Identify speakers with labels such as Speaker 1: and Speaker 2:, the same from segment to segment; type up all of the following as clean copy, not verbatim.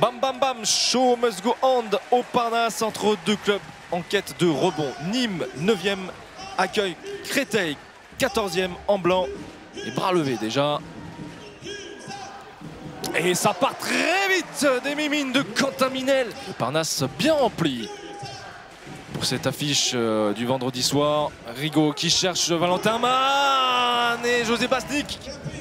Speaker 1: Bam bam bam, show must go on au Parnasse entre deux clubs en quête de rebond. Nîmes 9e accueille Créteil 14e en blanc. Les bras levés déjà. Et ça part très vite des mimines de Quentin Minel. Le Parnasse bien rempli pour cette affiche du vendredi soir. Rigaud qui cherche Valentin Mann et José Basnik.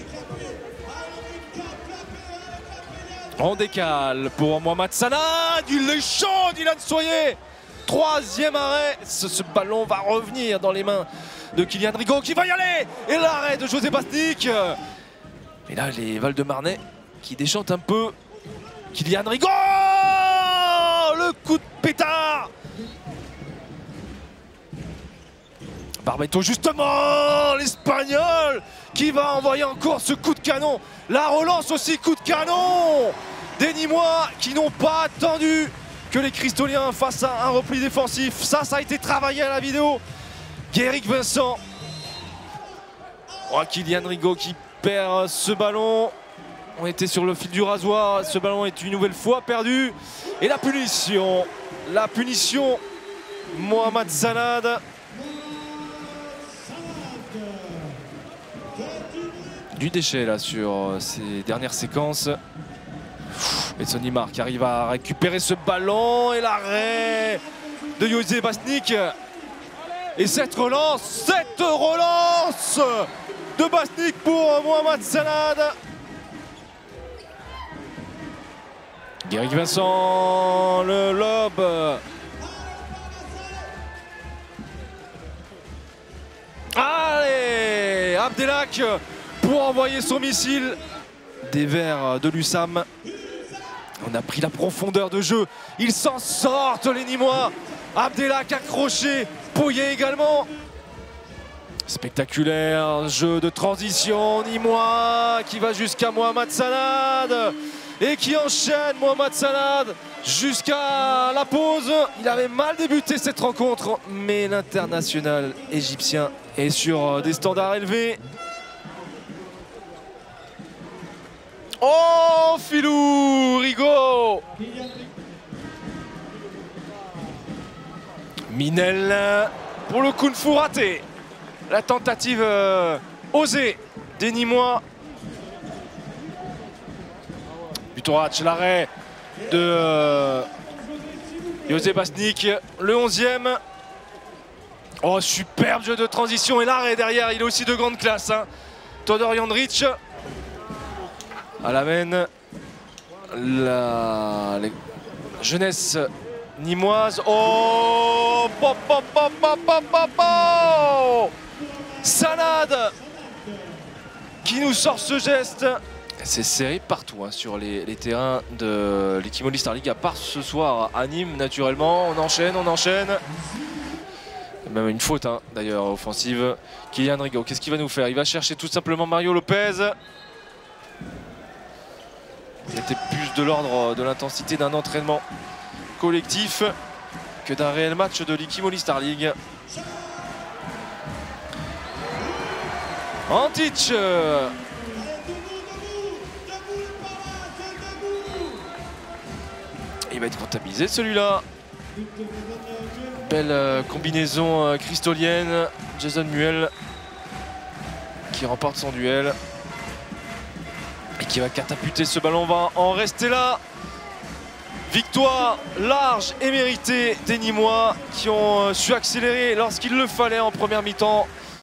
Speaker 1: On décale pour Mohamed Sanad. Il est chaud, Dylan Soyer. Troisième arrêt. Ce ballon va revenir dans les mains de Kylian Rigaud qui va y aller. Et l'arrêt de José Basnik. Et là, les Val-de-Marnais qui déchantent un peu. Kylian Rigaud. Le coup de pétard. Barbeto justement, l'Espagnol qui va envoyer encore ce coup de canon. La relance aussi, coup de canon des Nîmois qui n'ont pas attendu que les Cristoliens fassent un repli défensif. Ça a été travaillé à la vidéo. Guéric Vincent. Oh, Kylian Rigaud qui perd ce ballon. On était sur le fil du rasoir. Ce ballon est une nouvelle fois perdu. Et la punition. La punition. Mohamed Sanad. Du déchet là sur ces dernières séquences. Edson Imar qui arrive à récupérer ce ballon et l'arrêt de José Basnik. Et cette relance de Basnik pour Mohamed Sanad. Guéric Vincent, le lob. Allez, Abdelak pour envoyer son missile des Verts de l'USAM. On a pris la profondeur de jeu. Ils s'en sortent les Nîmois. Abdelak accroché, Poyet également. Spectaculaire jeu de transition Nîmois qui va jusqu'à Mohamed Sanad et qui enchaîne Mohamed Sanad jusqu'à la pause. Il avait mal débuté cette rencontre, mais l'international égyptien est sur des standards élevés. Oh, Filou Rigaud. Minel pour le kung-fu raté. La tentative osée des Nîmois. Butorac, l'arrêt de José Basnik, le 11e. Oh, superbe jeu de transition et l'arrêt derrière, il est aussi de grande classe. Hein. Todor Jandrić. À la mène la jeunesse nîmoise. Oh, Sanad qui nous sort ce geste. C'est serré partout hein, sur les terrains de l'équipe Movistar League, à part ce soir à Nîmes naturellement. On enchaîne. Même une faute hein, d'ailleurs offensive. Kylian Rigaud, qu'est-ce qu'il va nous faire? Il va chercher tout simplement Mario Lopez. C'était plus de l'ordre de l'intensité d'un entraînement collectif que d'un réel match de l'équipe Movistar League. Antic. Il va être comptabilisé celui-là. Belle combinaison cristolienne. Jason Muel qui remporte son duel. Et qui va catapulter ce ballon, va en rester là. Victoire large et méritée des Nîmois qui ont su accélérer lorsqu'il le fallait en première mi-temps.